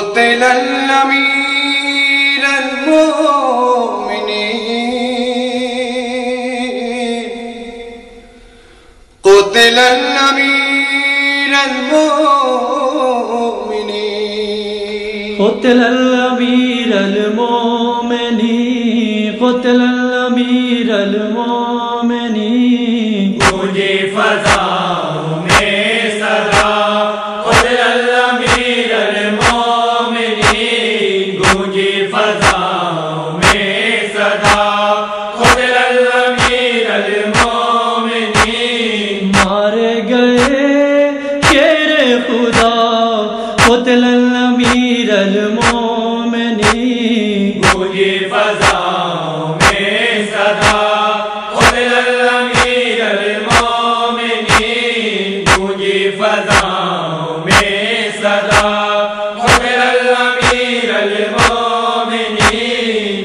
قتل الأمير المؤمنين قتل الأمير المؤمنين قتل الأمير المؤمنين قتل الأمير المؤمنين گونجی فضاؤں میں صدا قتل الامیر المومنین گونجی فضاؤں میں صدا قتل الامیر المومنین مارے گئے شیر خدا قتل الأمير المؤمنين گونجی فضاؤں میں صدا قتل الامیر المومنین گونجی فضاؤں میں صدا قتل الامیر المومنین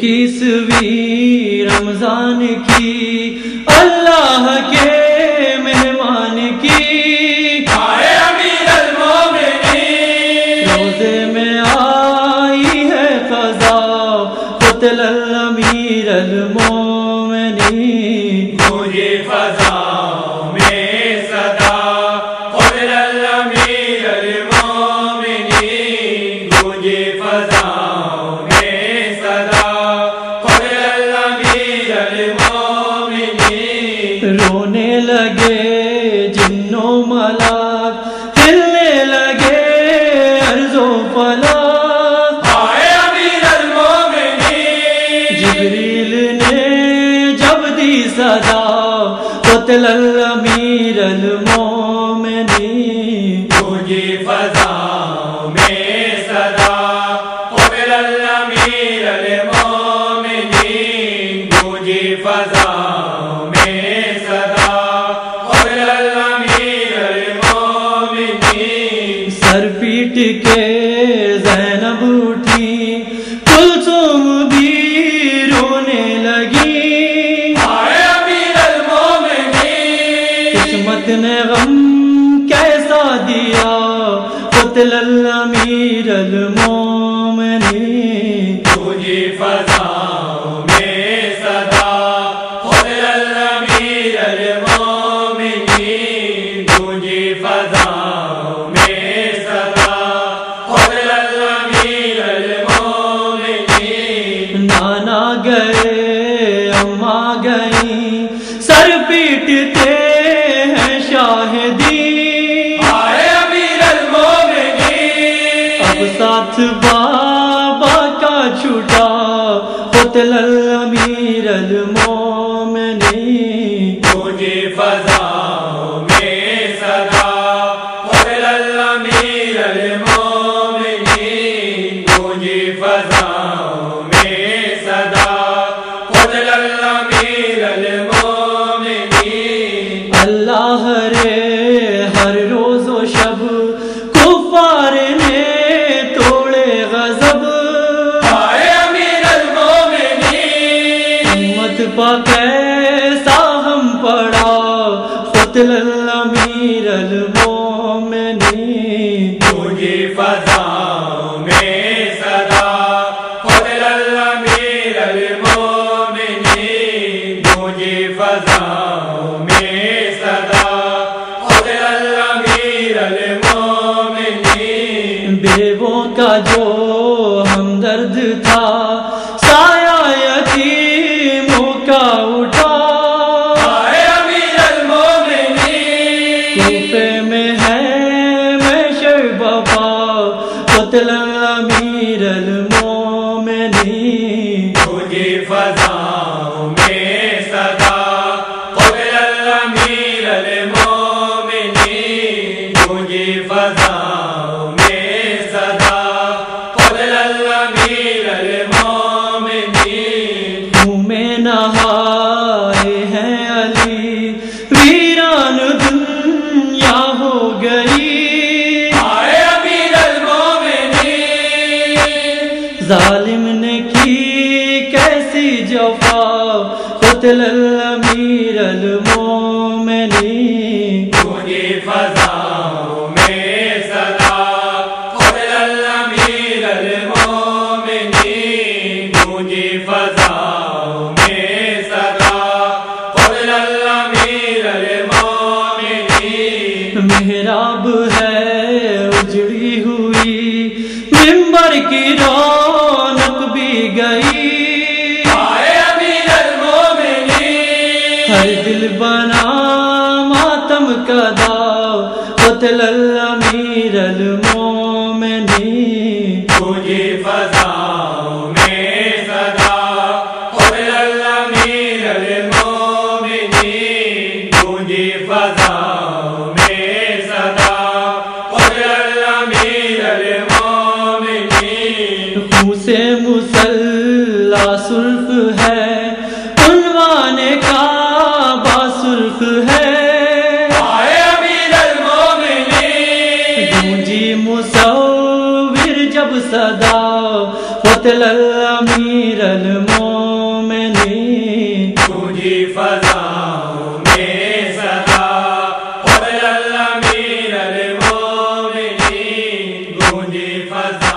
21ویں رمضان کی اللہ کے مہمان کی آئے امیر المومنین روزے میں آئی ہے قضا قتل الأمير المؤمنين گونجی فضاؤں میں صدا قتل الامیر المومنین گونجی فضاؤں میں صدا قتل الامیر المومنین رونے لگے جن و ملاک ہلنے لگے ارض و فلک آئے امیر المومنین جبریل نے جب دی صدا قتل الأمير المؤمنين گونجی فضاؤں میں صدا قتل الامیر المومنین گونجی فضاؤں میں صدا قتل الامیر المومنین سر پیٹ کے زینب اٹھی کلثوم بھی رونے لگی آئے امیر المومنین قسمت نے غم کیسا دیا قتل الأمير المؤمنين گونجی فضاؤں میں صدا قتل الامیر المومنین گونجی فضاؤں میں صدا قتل الامیر المومنین نانا گئے اماں گئیں سر پیٹتے ہیں شاہدی آئے امیر المومنین اب ساتھ بابا کا چھوٹا قتل الأمير المؤمنين گونجی فضاؤں میں صدا قتل الامیر المومنین گونجی فضاؤں میں صدا قتل الامیر المومنین اللہ رے ہر روز و شب کفار نے توڑے غضب آئے امیر المومنین امت پا کیسا ہم پڑا قتل الأمير المؤمنين گونجی فضاؤں میں صدا قتل الامیر المومنین گونجی فضاؤں میں صدا قتل الامیر المومنین بیووں کا جو ہمدرد تھا سایہ یتیموں کا اٹھا آئے امیر المومنین کوفے میں ہے محشر بپا قتل الأمير المؤمنين گونجی فضاؤں میں صدا قتل الامیر المومنین گونجی فضاؤں میں صدا قتل الامیر المومنین منہ میں نہائے ہیں علی ویران دنیا ہو گئی آئے امیر المومنین ظالم نے کی کیسی جفا قتل الأمير المؤمنين گونجی فضاؤں میں صدا قتل الامیر المومنین گونجی فضاؤں میں صدا فضل الامیر المومنین محراب ہے اجڑی ہوئی منبر کی رونق بھی گئی آئے امیر المومنین ہر دل بنا ماتم کا داو قتل الامیر المومنین گونجی فضاؤں میں صدا قتل الامیر المومنین گونجی فضاؤں میں صدا قتل الامیر المومنین خون سے مسلح سرخ ہے عنوان کعبہ سرخ ہے آئے امیر المومنین گونجی مصور جب صدا قتل الامیر المومنین گونجی فضاؤں میں صدا قتل الامیر المومنین گونجی فضاؤں